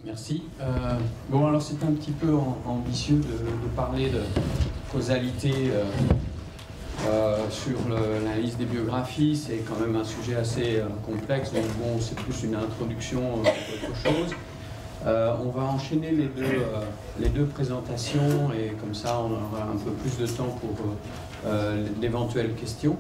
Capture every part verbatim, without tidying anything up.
merci. Euh, bon, alors c'est un petit peu en, ambitieux de, de parler de causalité euh, euh, sur l'analyse des biographies. C'est quand même un sujet assez euh, complexe, donc bon, c'est plus une introduction euh, qu'autre chose. Euh, on va enchaîner les deux, euh, les deux présentations et comme ça on aura un peu plus de temps pour euh, d'éventuelles questions.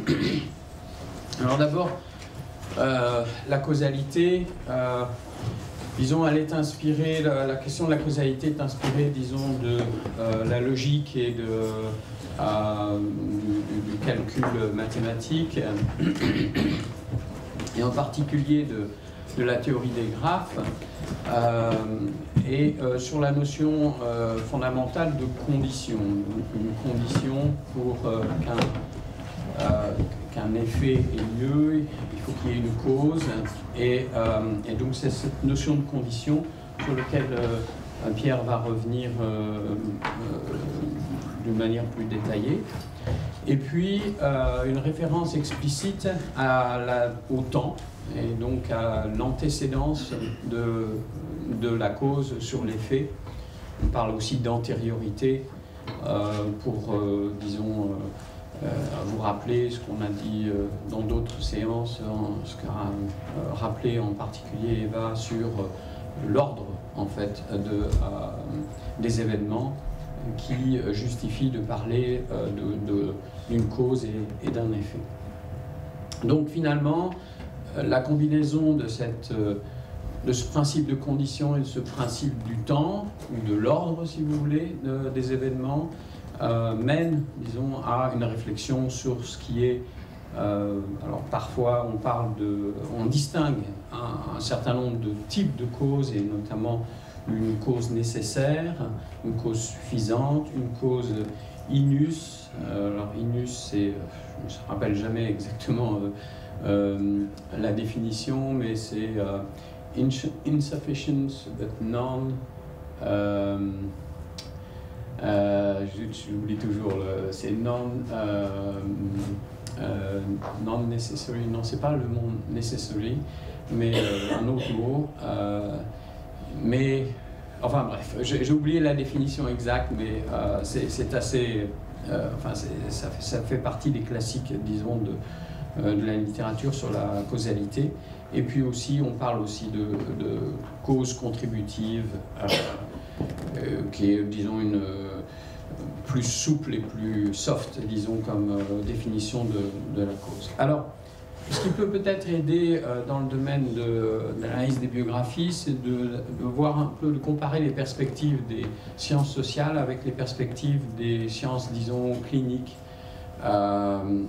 Alors d'abord, euh, la causalité, euh, disons, elle est inspirée, la, la question de la causalité est inspirée, disons, de euh, la logique et de, euh, du, du calcul mathématique, et en particulier de, de la théorie des graphes, euh, et euh, sur la notion euh, fondamentale de condition. Donc une condition pour euh, qu'un euh, qu'un effet ait lieu, il faut qu'il y ait une cause, et, euh, et donc c'est cette notion de condition sur laquelle euh, Pierre va revenir euh, euh, d'une manière plus détaillée. Et puis euh, une référence explicite à la, au temps, et donc à l'antécédence de, de la cause sur l'effet. On parle aussi d'antériorité euh, pour, euh, disons, euh, vous rappeler ce qu'on a dit euh, dans d'autres séances, hein, ce qu'a euh, rappelé en particulier Eva sur euh, l'ordre en fait de, euh, des événements qui justifie de parler euh, d'une cause et, et d'un effet. Donc finalement, la combinaison de, cette, de ce principe de condition et de ce principe du temps, ou de l'ordre si vous voulez, de, des événements, euh, mène, disons, à une réflexion sur ce qui est... Euh, alors parfois on parle de... on distingue un, un certain nombre de types de causes, et notamment une cause nécessaire, une cause suffisante, une cause inus. Euh, alors inus, c'est... je ne me rappelle jamais exactement... Euh, Euh, la définition, mais c'est euh, insufficient but non. Euh, euh, J'oublie toujours, c'est non, euh, euh, non necessary. Non, c'est pas le mot necessary, mais euh, un autre mot. Euh, mais enfin bref, j'ai oublié la définition exacte, mais euh, c'est assez. Euh, enfin, ça, ça fait partie des classiques, disons, de de la littérature sur la causalité. Et puis aussi, on parle aussi de, de cause contributive, euh, euh, qui est, disons, une euh, plus souple et plus soft, disons, comme euh, définition de, de la cause. Alors, ce qui peut peut-être aider euh, dans le domaine de, de l'analyse des biographies, c'est de, de voir un peu, de comparer les perspectives des sciences sociales avec les perspectives des sciences, disons, cliniques. Euh,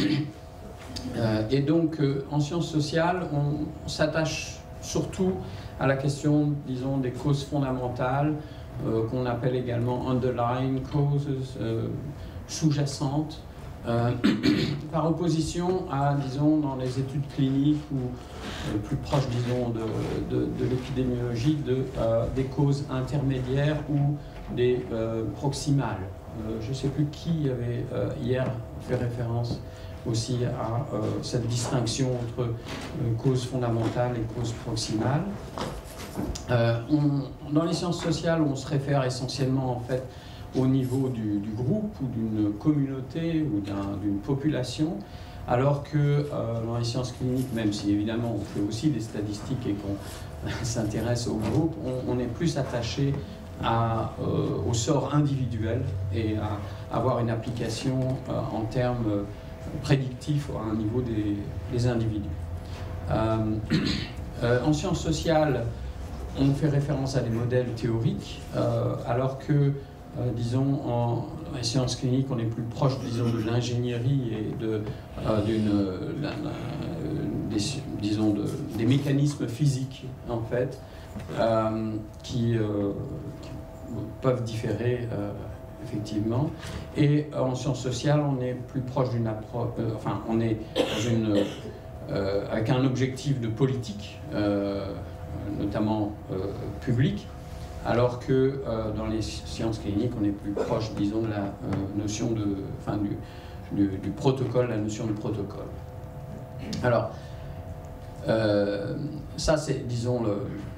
Euh, et donc, euh, en sciences sociales, on, on s'attache surtout à la question, disons, des causes fondamentales, euh, qu'on appelle également underlying causes, euh, sous-jacentes, euh, par opposition à, disons, dans les études cliniques ou euh, plus proches, disons, de, de, de l'épidémiologie, de, euh, des causes intermédiaires ou des euh, proximales. Euh, je ne sais plus qui avait euh, hier fait référence aussi à euh, cette distinction entre euh, cause fondamentale et cause proximale. Euh, on, dans les sciences sociales, on se réfère essentiellement en fait au niveau du, du groupe ou d'une communauté ou d'une population, alors que euh, dans les sciences cliniques, même si évidemment on fait aussi des statistiques et qu'on s'intéresse au groupe, on, on est plus attaché à, euh, au sort individuel et à avoir une application euh, en termes euh, prédictif à un niveau des, des individus. Euh, euh, en sciences sociales, on fait référence à des modèles théoriques, euh, alors que, euh, disons, en, en sciences cliniques, on est plus proche, disons, de l'ingénierie et de, euh, d'une, la, la, des, disons, de, des mécanismes physiques, en fait, euh, qui, euh, qui peuvent différer euh, effectivement. Et euh, en sciences sociales, on est plus proche d'une approche, euh, enfin, on est dans une, euh, avec un objectif de politique, euh, notamment euh, public, alors que euh, dans les sciences cliniques, on est plus proche, disons, de la euh, notion de, enfin, du, du, du protocole, la notion de protocole. Alors, euh, ça, c'est, disons, le,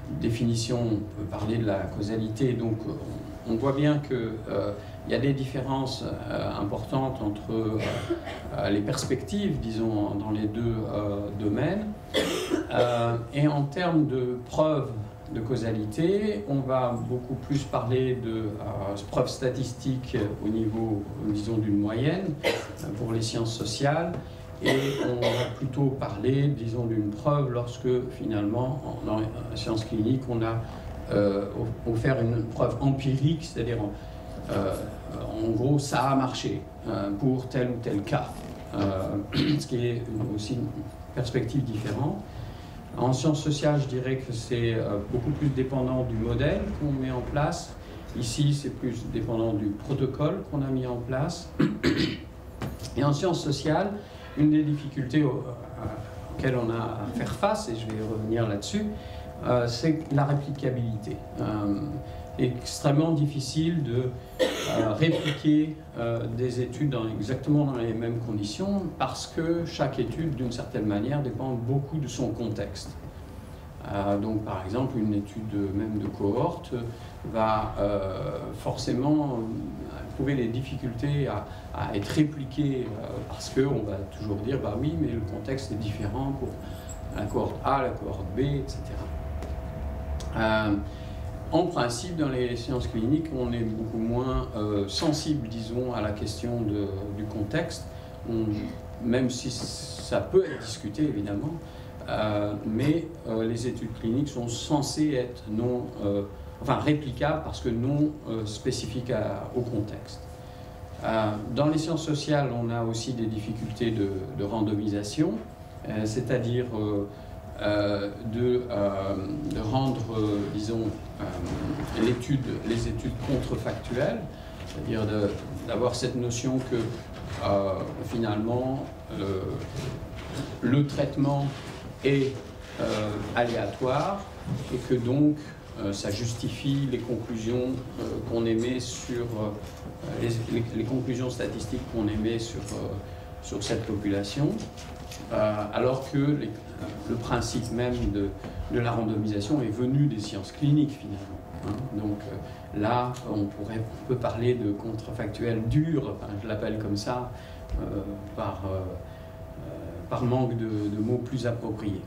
définition, on peut parler de la causalité. Donc on, on voit bien qu'il euh, y a des différences euh, importantes entre euh, les perspectives, disons, dans les deux euh, domaines. Euh, et en termes de preuves de causalité, on va beaucoup plus parler de euh, preuves statistiques au niveau, disons, d'une moyenne euh, pour les sciences sociales, et on va plutôt parler, disons, d'une preuve lorsque finalement, en, dans les sciences cliniques, on a euh, offert une preuve empirique, c'est-à-dire, euh, en gros, ça a marché euh, pour tel ou tel cas, euh, ce qui est aussi une perspective différente. En sciences sociales, je dirais que c'est beaucoup plus dépendant du modèle qu'on met en place. Ici, c'est plus dépendant du protocole qu'on a mis en place. Et en sciences sociales, une des difficultés auxquelles on a à faire face, et je vais revenir là-dessus, euh, c'est la réplicabilité. Euh, extrêmement difficile de euh, répliquer euh, des études dans, exactement dans les mêmes conditions, parce que chaque étude, d'une certaine manière, dépend beaucoup de son contexte. Euh, donc, par exemple, une étude même de cohorte va euh, forcément trouver des difficultés à, à être répliquée, euh, parce qu'on va toujours dire, bah oui, mais le contexte est différent pour la cohorte A, la cohorte B, et cetera. Euh, En principe, dans les sciences cliniques, on est beaucoup moins euh, sensible, disons, à la question de, du contexte, on, même si ça peut être discuté, évidemment, euh, mais euh, les études cliniques sont censées être non, euh, enfin, réplicables parce que non euh, spécifiques à, au contexte. Euh, dans les sciences sociales, on a aussi des difficultés de, de randomisation, euh, c'est-à-dire euh, Euh, de, euh, de rendre, euh, disons, euh, l'étude, les études contrefactuelles, c'est-à-dire d'avoir cette notion que euh, finalement euh, le traitement est euh, aléatoire et que donc euh, ça justifie les conclusions euh, qu'on émet sur euh, les, les, les conclusions statistiques qu'on émet sur, euh, sur cette population. Euh, alors que les, le principe même de, de la randomisation est venu des sciences cliniques finalement. Hein. Donc euh, là, on, pourrait, on peut parler de contrefactuel dur, enfin, je l'appelle comme ça, euh, par, euh, euh, par manque de, de mots plus appropriés.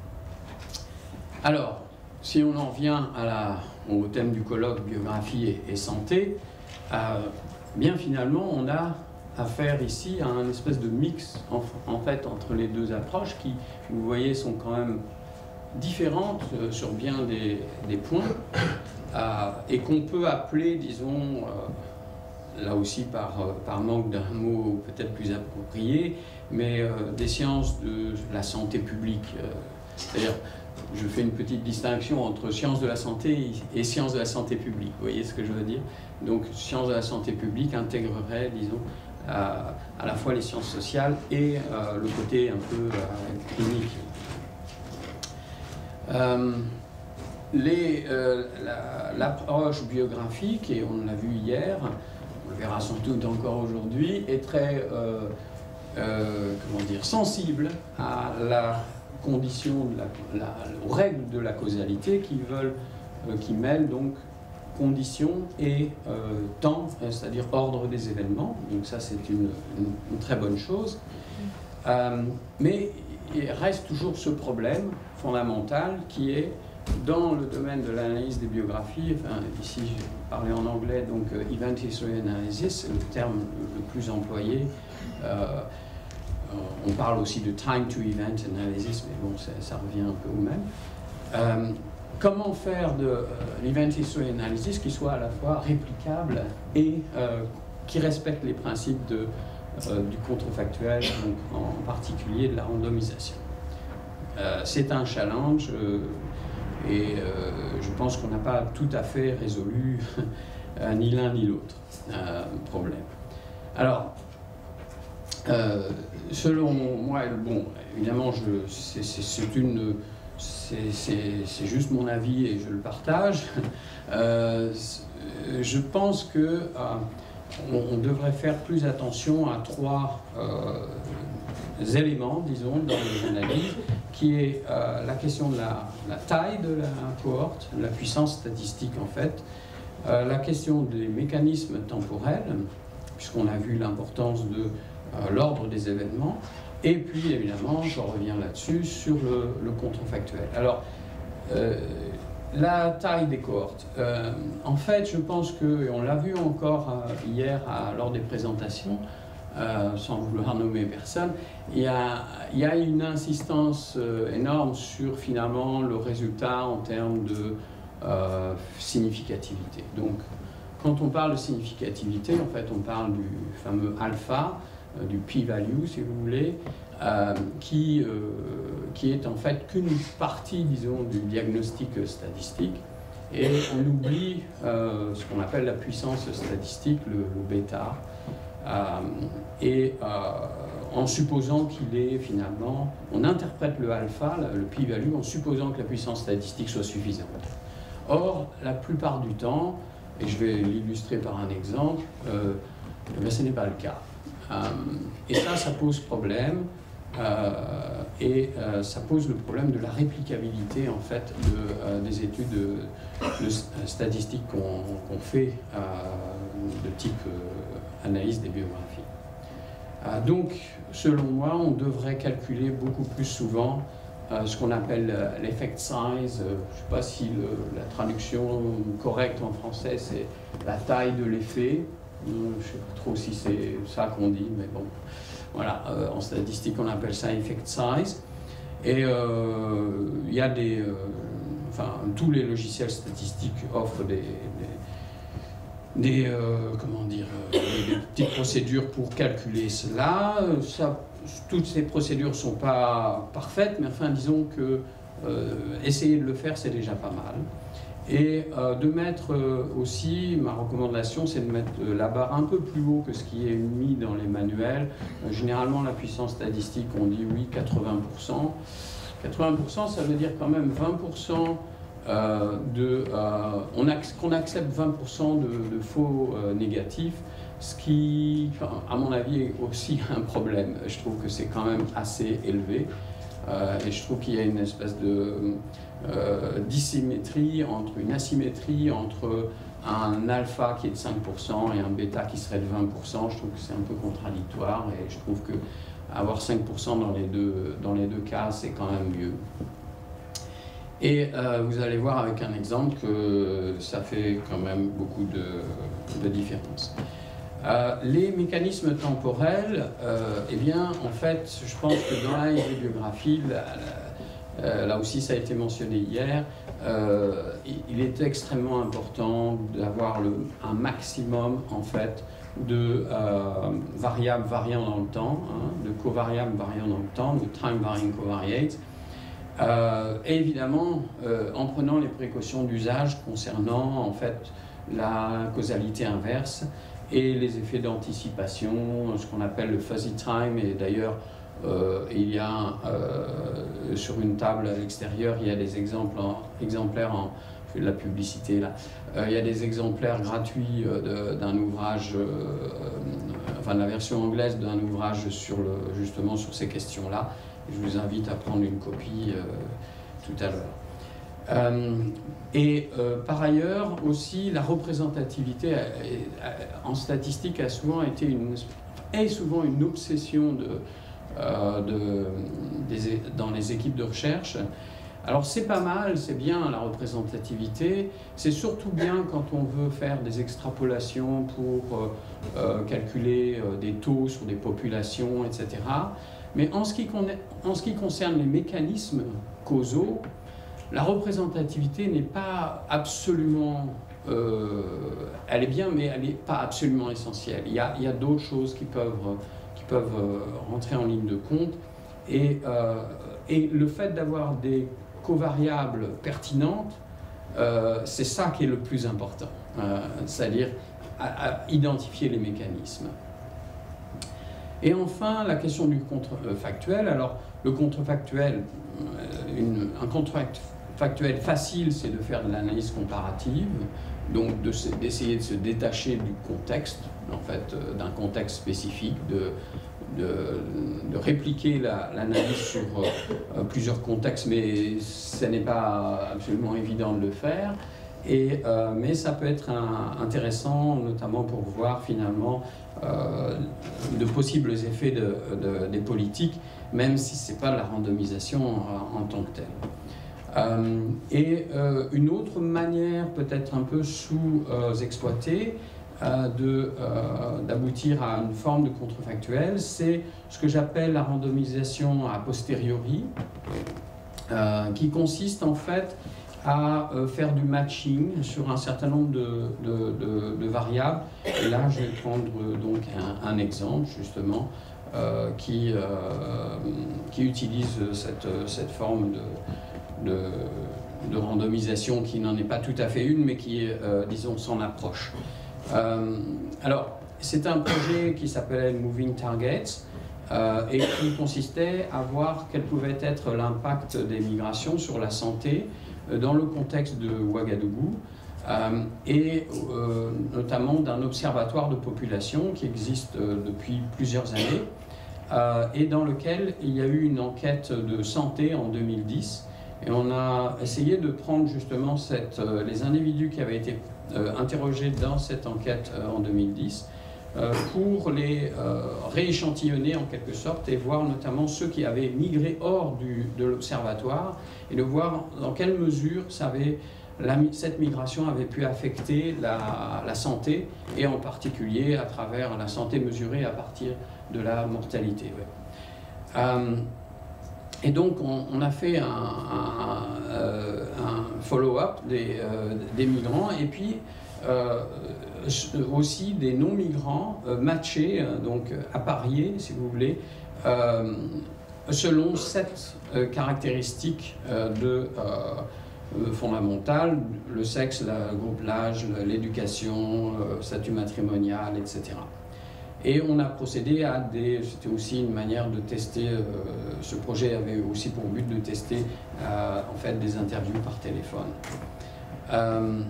Alors, si on en vient à la, au thème du colloque biographie et, et santé, euh, bien finalement, on a affaire ici à un espèce de mix en, en fait entre les deux approches qui, vous voyez, sont quand même différentes euh, sur bien des, des points euh, et qu'on peut appeler, disons, euh, là aussi par, euh, par manque d'un mot peut-être plus approprié, mais euh, des sciences de la santé publique. Euh, c'est-à-dire, je fais une petite distinction entre sciences de la santé et sciences de la santé publique. Vous voyez ce que je veux dire? Donc, sciences de la santé publique intégrerait, disons, à, à la fois les sciences sociales et euh, le côté un peu euh, clinique. Euh, l'approche la, biographique, et on l'a vu hier, on le verra sans doute encore aujourd'hui, est très euh, euh, comment dire, sensible à la condition, de la, la, aux règles de la causalité qui veulent, euh, qui mêlent donc conditions et euh, temps, c'est-à-dire ordre des événements. Donc ça, c'est une, une, une très bonne chose. Euh, mais il reste toujours ce problème fondamental qui est dans le domaine de l'analyse des biographies. Enfin, ici, je parlais en anglais, donc euh, Event History Analysis, c'est le terme le plus employé. Euh, on parle aussi de Time to Event Analysis, mais bon, ça, ça revient un peu au même. Euh, Comment faire de euh, l'Event History Analysis qui soit à la fois réplicable et euh, qui respecte les principes de, euh, du contrefactuel, donc en particulier de la randomisation. Euh, C'est un challenge euh, et euh, je pense qu'on n'a pas tout à fait résolu euh, ni l'un ni l'autre euh, problème. Alors, euh, selon moi, bon, évidemment, c'est une... c'est juste mon avis et je le partage. Euh, je pense que euh, on, on devrait faire plus attention à trois euh, éléments, disons, dans les analyses, qui est euh, la question de la, la taille de la cohorte, la puissance statistique en fait, euh, la question des mécanismes temporels, puisqu'on a vu l'importance de euh, l'ordre des événements, et puis évidemment, je reviens là-dessus, sur le, le contrefactuel. Alors, euh, la taille des cohortes. Euh, en fait, je pense que, et on l'a vu encore euh, hier à, lors des présentations, euh, sans vouloir nommer personne, il y a, il y a une insistance euh, énorme sur finalement le résultat en termes de euh, significativité. Donc, quand on parle de significativité, en fait, on parle du fameux alpha, euh, du p-value, si vous voulez, Euh, qui, euh, qui est en fait qu'une partie, disons, du diagnostic statistique, et on oublie euh, ce qu'on appelle la puissance statistique, le, le bêta, euh, et euh, en supposant qu'il est finalement, on interprète le alpha, le p-value, en supposant que la puissance statistique soit suffisante. Or, la plupart du temps, et je vais l'illustrer par un exemple, euh, ben, ce n'est pas le cas. Euh, et ça, ça pose problème. Euh, et euh, ça pose le problème de la réplicabilité en fait de, euh, des études de, de statistiques qu'on qu'on fait euh, de type euh, analyse des biographies. Euh, donc, selon moi, on devrait calculer beaucoup plus souvent euh, ce qu'on appelle l'effect size. Euh, je ne sais pas si le, la traduction correcte en français c'est la taille de l'effet. Euh, je ne sais pas trop si c'est ça qu'on dit, mais bon. Voilà, euh, en statistique, on appelle ça effect size. Et euh, il y a des... Euh, enfin, tous les logiciels statistiques offrent des... des, des euh, comment dire... Euh, des petites procédures pour calculer cela. Ça, toutes ces procédures ne sont pas parfaites, mais enfin, disons que euh, essayer de le faire, c'est déjà pas mal. Et euh, de mettre euh, aussi, ma recommandation, c'est de mettre euh, la barre un peu plus haut que ce qui est mis dans les manuels. Euh, généralement, la puissance statistique, on dit oui, quatre-vingts pour cent. quatre-vingts pour cent, ça veut dire quand même vingt pour cent euh, de... Euh, on ac qu'on accepte vingt pour cent de, de faux euh, négatifs, ce qui, enfin, à mon avis, est aussi un problème. Je trouve que c'est quand même assez élevé. Euh, et je trouve qu'il y a une espèce de euh, dissymétrie, entre une asymétrie entre un alpha qui est de cinq pour cent et un bêta qui serait de vingt pour cent. Je trouve que c'est un peu contradictoire et je trouve que avoir cinq pour cent dans les deux, dans les deux cas, c'est quand même mieux. Et euh, vous allez voir avec un exemple que ça fait quand même beaucoup de, de différence. Euh, les mécanismes temporels, euh, eh bien, en fait, je pense que dans la bibliographie, là, là, là aussi ça a été mentionné hier, euh, il est extrêmement important d'avoir un maximum, en fait, de euh, variables variant dans le temps, hein, de covariables variant dans le temps, de time varying covariates, euh, et évidemment euh, en prenant les précautions d'usage concernant, en fait, la causalité inverse et les effets d'anticipation, ce qu'on appelle le fuzzy time. Et d'ailleurs, euh, il y a euh, sur une table à l'extérieur, il y a des exemples en, exemplaires en, je fais de la publicité là, euh, il y a des exemplaires gratuits euh, d'un ouvrage, euh, enfin de la version anglaise d'un ouvrage sur le, justement sur ces questions-là. Je vous invite à prendre une copie euh, tout à l'heure. Euh, et euh, par ailleurs aussi la représentativité a, a, en statistique a souvent été une, est souvent une obsession de, euh, de, des, dans les équipes de recherche. Alors c'est pas mal, c'est bien la représentativité, c'est surtout bien quand on veut faire des extrapolations pour euh, calculer euh, des taux sur des populations, et cetera. Mais en ce qui, en ce qui concerne les mécanismes causaux, la représentativité n'est pas absolument, euh, elle est bien, mais elle n'est pas absolument essentielle. Il y a, il y a d'autres choses qui peuvent, qui peuvent rentrer en ligne de compte. Et, euh, et le fait d'avoir des covariables pertinentes, euh, c'est ça qui est le plus important, euh, c'est-à-dire à, à identifier les mécanismes. Et enfin, la question du contrefactuel. Alors, le contrefactuel, une, un contrefactuel facile, c'est de faire de l'analyse comparative, donc d'essayer de, de se détacher du contexte, en fait, d'un contexte spécifique, de, de, de répliquer l'analyse la, sur euh, plusieurs contextes, mais ce n'est pas absolument évident de le faire. Et, euh, mais ça peut être un, intéressant, notamment pour voir finalement euh, de possibles effets de, de, des politiques, même si ce n'est pas la randomisation en, en tant que telle. Euh, et euh, une autre manière, peut-être un peu sous-exploitée, euh, d'aboutir à une forme de contrefactuel, c'est ce que j'appelle la randomisation a posteriori, euh, qui consiste en fait à euh, faire du matching sur un certain nombre de, de, de, de variables. Et là, je vais prendre euh, donc un, un exemple, justement, euh, qui, euh, qui utilise cette, cette forme de, de, de randomisation qui n'en est pas tout à fait une, mais qui, euh, disons, s'en approche. Euh, alors, c'est un projet qui s'appelait Moving Targets, euh, et qui consistait à voir quel pouvait être l'impact des migrations sur la santé dans le contexte de Ouagadougou, euh, et euh, notamment d'un observatoire de population qui existe euh, depuis plusieurs années, euh, et dans lequel il y a eu une enquête de santé en deux mille dix, et on a essayé de prendre justement cette, euh, les individus qui avaient été euh, interrogés dans cette enquête euh, en deux mille dix, euh, pour les euh, rééchantillonner en quelque sorte et voir notamment ceux qui avaient migré hors du, de l'observatoire, et de voir dans quelle mesure ça avait, la, cette migration avait pu affecter la, la santé, et en particulier à travers la santé mesurée à partir de la mortalité. Ouais. Euh, et donc on, on a fait un, un, un follow-up des, euh, des migrants, et puis euh, aussi des non-migrants euh, matchés, donc appariés si vous voulez, euh, selon sept euh, caractéristiques euh, de, euh, fondamentales: le sexe, le groupe, l'âge, l'éducation, le statut matrimonial, et cetera. Et on a procédé à des... C'était aussi une manière de tester, euh, ce projet avait aussi pour but de tester euh, en fait des interviews par téléphone. Euh,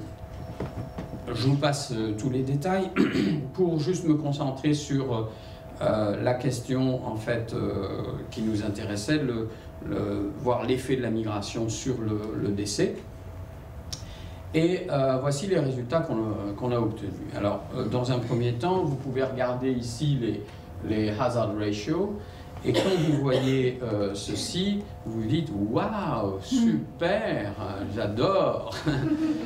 je vous passe euh, tous les détails pour juste me concentrer sur euh, la question en fait euh, qui nous intéressait, le, le, voir l'effet de la migration sur le, le décès. Et euh, voici les résultats qu'on a, qu'on a obtenus. Alors, euh, dans un premier temps, vous pouvez regarder ici les, les hazard ratios, et quand vous voyez euh, ceci, vous vous dites « Waouh, super, j'adore euh, !»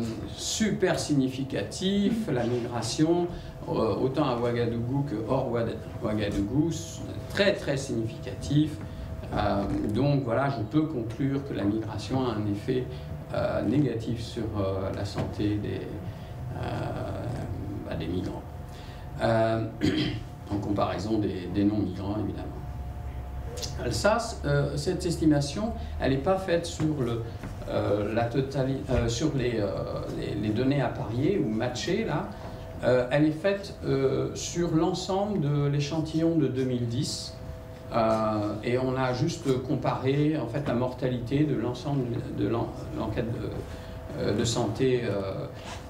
Super significatif, la migration, euh, autant à Ouagadougou que hors Ouagadougou, très très significatif. Euh, donc voilà, je peux conclure que la migration a un effet Euh, négatif sur euh, la santé des, euh, bah, des migrants, euh, en comparaison des, des non-migrants évidemment. Ça, euh, cette estimation, elle n'est pas faite sur, le, euh, la totali euh, sur les, euh, les, les données appariées ou matchées, là. Euh, elle est faite euh, sur l'ensemble de l'échantillon de deux mille dix. Euh, et on a juste comparé en fait la mortalité de l'ensemble de l'enquête de, de santé, euh,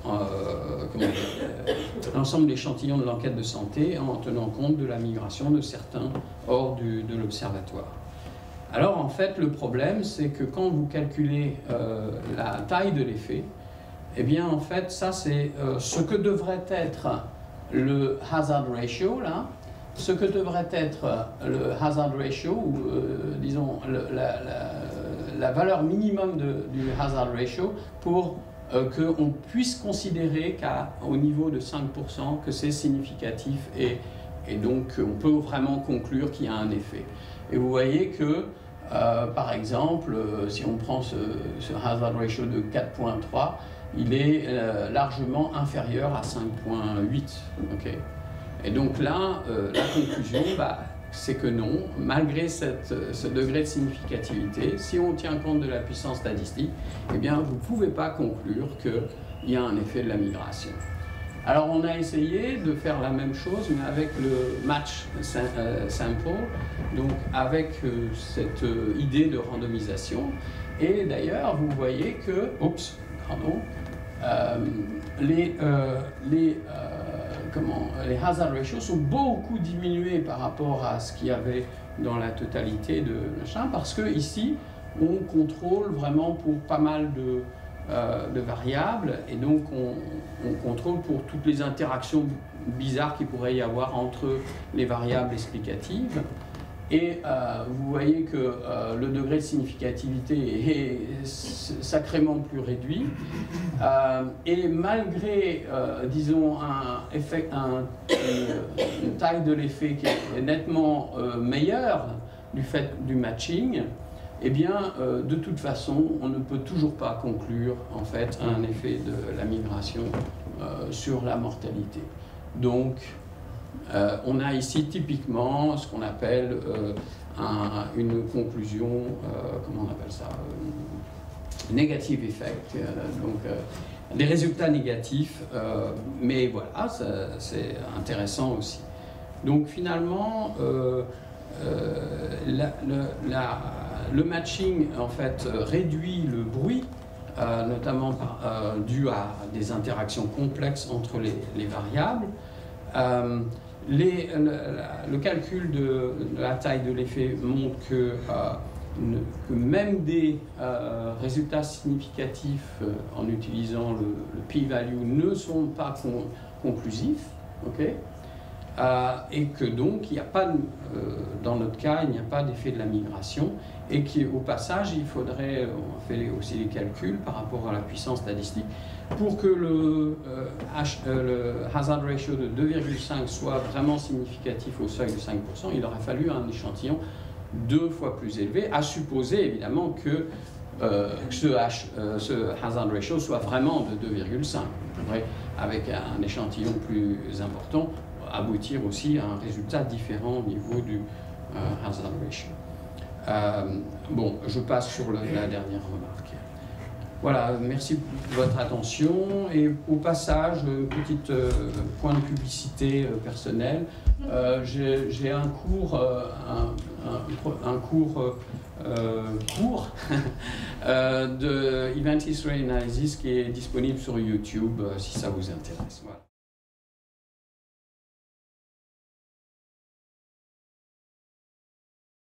euh, l'ensemble de l'échantillon de l'enquête de santé, en tenant compte de la migration de certains hors du, de l'observatoire. Alors en fait le problème, c'est que quand vous calculez euh, la taille de l'effet, eh bien en fait ça c'est euh, ce que devrait être le hazard ratio là. Ce que devrait être le hazard ratio, ou euh, disons le, la, la, la valeur minimum de, du hazard ratio, pour euh, qu'on puisse considérer qu'au niveau de cinq pour cent, que c'est significatif, et, et donc on peut vraiment conclure qu'il y a un effet. Et vous voyez que, euh, par exemple, euh, si on prend ce, ce hazard ratio de quatre virgule trois, il est euh, largement inférieur à cinq virgule huit. Okay. Et donc là, euh, la conclusion, bah, c'est que non, malgré cette, ce degré de significativité, si on tient compte de la puissance statistique, eh bien, vous ne pouvez pas conclure qu'il y a un effet de la migration. Alors, on a essayé de faire la même chose, mais avec le match sample, donc avec euh, cette euh, idée de randomisation. Et d'ailleurs, vous voyez que, oups, pardon, euh, les, euh, les euh, comment, les hazard ratios sont beaucoup diminués par rapport à ce qu'il y avait dans la totalité de machin, parce que ici, on contrôle vraiment pour pas mal de, euh, de variables, et donc on, on contrôle pour toutes les interactions bizarres qu'il pourrait y avoir entre les variables explicatives. Et euh, vous voyez que euh, le degré de significativité est sacrément plus réduit. Euh, et malgré, euh, disons, un effet, un, une, une taille de l'effet qui est nettement euh, meilleure du fait du matching, eh bien, euh, de toute façon, on ne peut toujours pas conclure, en fait, un effet de la migration euh, sur la mortalité. Donc, Euh, on a ici typiquement ce qu'on appelle euh, un, une conclusion, euh, comment on appelle ça, euh, negative effect, euh, donc euh, des résultats négatifs, euh, mais voilà, c'est intéressant aussi. Donc finalement, euh, euh, la, le, la, le matching en fait réduit le bruit, euh, notamment par, euh, dû à des interactions complexes entre les, les variables. Euh, Les, le, le calcul de, de la taille de l'effet montre que, euh, ne, que même des euh, résultats significatifs euh, en utilisant le, le p-value ne sont pas con, conclusifs, okay? euh, et que donc il n'y a pas, euh, dans notre cas, il n'y a pas d'effet de la migration, et qu'au passage, il faudrait, on fait aussi les calculs par rapport à la puissance statistique, pour que le, euh, H, euh, le hazard ratio de deux virgule cinq soit vraiment significatif au seuil de cinq pour cent, il aurait fallu un échantillon deux fois plus élevé, à supposer évidemment que, euh, que ce, H, euh, ce hazard ratio soit vraiment de deux virgule cinq. On pourrait, avec un échantillon plus important, aboutir aussi à un résultat différent au niveau du euh, hazard ratio. Euh, bon, je passe sur le, la dernière remarque. Voilà, merci pour votre attention, et au passage, petit euh, point de publicité euh, personnelle. Euh, j'ai un cours, euh, un, un, un cours euh, court euh, de Event History Analysis qui est disponible sur YouTube euh, si ça vous intéresse. Voilà.